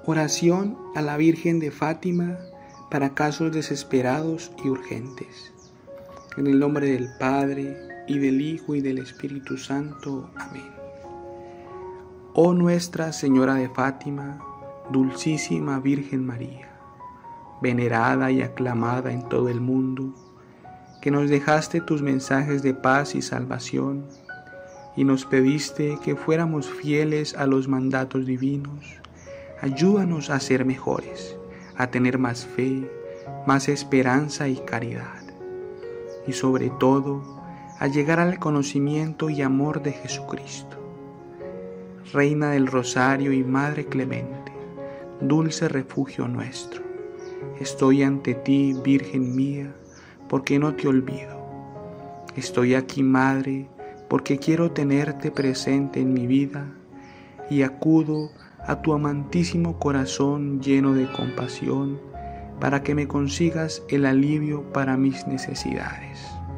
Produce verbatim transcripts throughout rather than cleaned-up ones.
Oración a la Virgen de Fátima para casos desesperados y urgentes. En el nombre del Padre, y del Hijo, y del Espíritu Santo. Amén. Oh Nuestra Señora de Fátima, Dulcísima Virgen María, venerada y aclamada en todo el mundo, que nos dejaste tus mensajes de paz y salvación, y nos pediste que fuéramos fieles a los mandatos divinos, ayúdanos a ser mejores, a tener más fe, más esperanza y caridad, y sobre todo, a llegar al conocimiento y amor de Jesucristo. Reina del Rosario y Madre Clemente, dulce refugio nuestro, estoy ante ti, Virgen mía, porque no te olvido. Estoy aquí, Madre, porque quiero tenerte presente en mi vida, y acudo a tu amantísimo corazón lleno de compasión, para que me consigas el alivio para mis necesidades.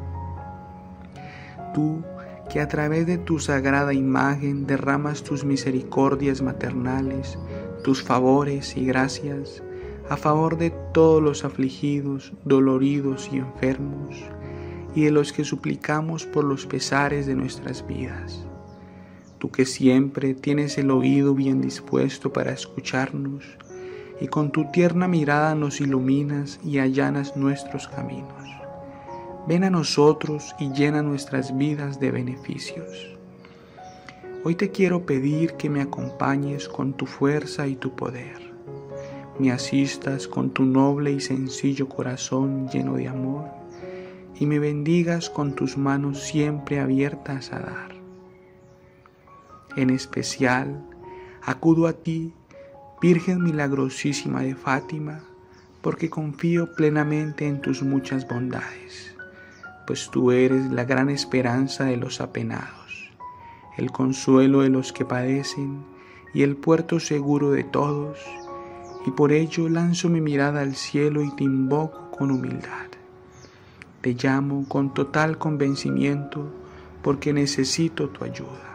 Tú, que a través de tu sagrada imagen derramas tus misericordias maternales, tus favores y gracias, a favor de todos los afligidos, doloridos y enfermos, y de los que suplicamos por los pesares de nuestras vidas. Tú que siempre tienes el oído bien dispuesto para escucharnos, y con tu tierna mirada nos iluminas y allanas nuestros caminos. Ven a nosotros y llena nuestras vidas de beneficios. Hoy te quiero pedir que me acompañes con tu fuerza y tu poder. Me asistas con tu noble y sencillo corazón lleno de amor, y me bendigas con tus manos siempre abiertas a dar. En especial, acudo a ti, Virgen milagrosísima de Fátima, porque confío plenamente en tus muchas bondades, pues tú eres la gran esperanza de los apenados, el consuelo de los que padecen y el puerto seguro de todos, y por ello lanzo mi mirada al cielo y te invoco con humildad. Te llamo con total convencimiento porque necesito tu ayuda.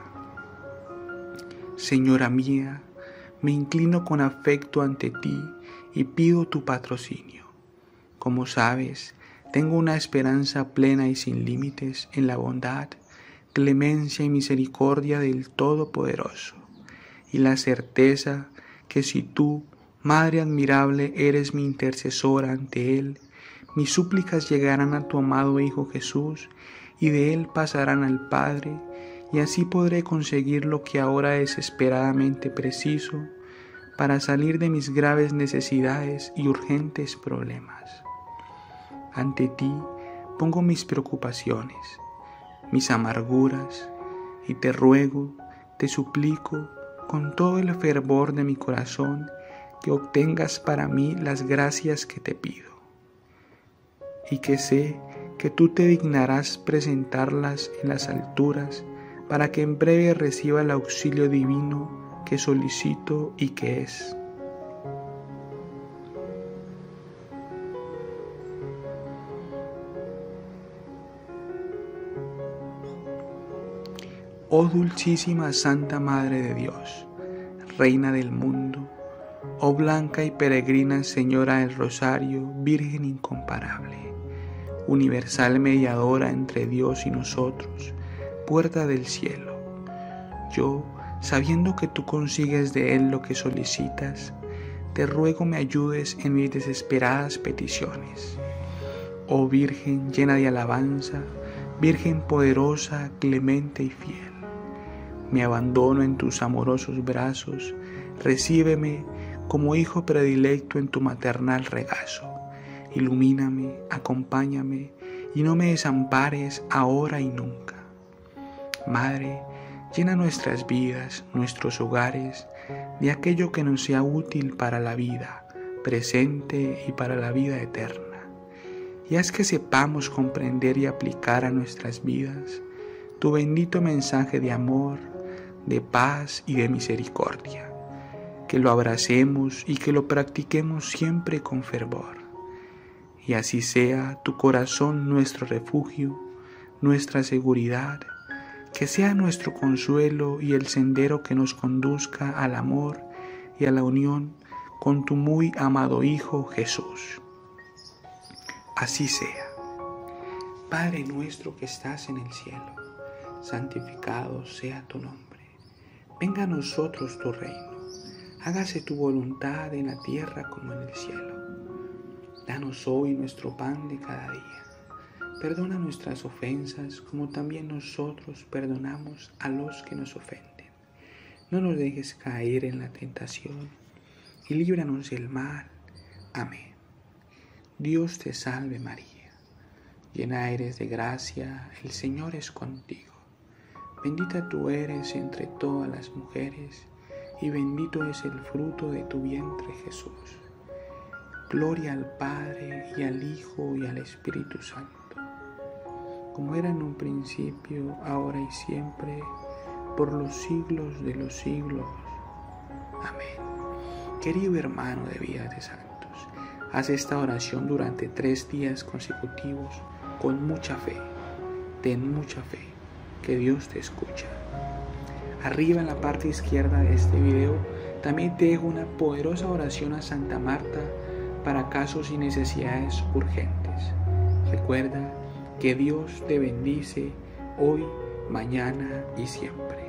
Señora mía, me inclino con afecto ante ti y pido tu patrocinio. Como sabes, tengo una esperanza plena y sin límites en la bondad, clemencia y misericordia del Todopoderoso, y la certeza que si tú, Madre admirable, eres mi intercesora ante Él, mis súplicas llegarán a tu amado Hijo Jesús, y de Él pasarán al Padre, y así podré conseguir lo que ahora es desesperadamente preciso para salir de mis graves necesidades y urgentes problemas. Ante ti pongo mis preocupaciones, mis amarguras, y te ruego, te suplico, con todo el fervor de mi corazón, que obtengas para mí las gracias que te pido, y que sé que tú te dignarás presentarlas en las alturas, para que en breve reciba el auxilio divino que solicito y que es. Oh dulcísima Santa Madre de Dios, Reina del mundo, oh blanca y peregrina Señora del Rosario, Virgen incomparable, universal mediadora entre Dios y nosotros, puerta del cielo, yo, sabiendo que tú consigues de Él lo que solicitas, te ruego me ayudes en mis desesperadas peticiones. Oh Virgen llena de alabanza, Virgen poderosa, clemente y fiel, me abandono en tus amorosos brazos, recíbeme como hijo predilecto en tu maternal regazo, ilumíname, acompáñame y no me desampares ahora y nunca. Madre, llena nuestras vidas, nuestros hogares, de aquello que nos sea útil para la vida presente y para la vida eterna. Y haz que sepamos comprender y aplicar a nuestras vidas tu bendito mensaje de amor, de paz y de misericordia. Que lo abracemos y que lo practiquemos siempre con fervor. Y así sea tu corazón nuestro refugio, nuestra seguridad, que sea nuestro consuelo y el sendero que nos conduzca al amor y a la unión con tu muy amado Hijo Jesús. Así sea. Padre nuestro que estás en el cielo, santificado sea tu nombre. Venga a nosotros tu reino. Hágase tu voluntad en la tierra como en el cielo. Danos hoy nuestro pan de cada día. Perdona nuestras ofensas como también nosotros perdonamos a los que nos ofenden. No nos dejes caer en la tentación y líbranos del mal. Amén. Dios te salve María. Llena eres de gracia, el Señor es contigo. Bendita tú eres entre todas las mujeres, y bendito es el fruto de tu vientre Jesús. Gloria al Padre, y al Hijo, y al Espíritu Santo, como era en un principio, ahora y siempre, por los siglos de los siglos. Amén. Querido hermano de Vida de Santos, haz esta oración durante tres días consecutivos con mucha fe. Ten mucha fe, que Dios te escucha. Arriba en la parte izquierda de este video también te dejo una poderosa oración a Santa Marta para casos y necesidades urgentes. Recuerda que Dios te bendice hoy, mañana y siempre.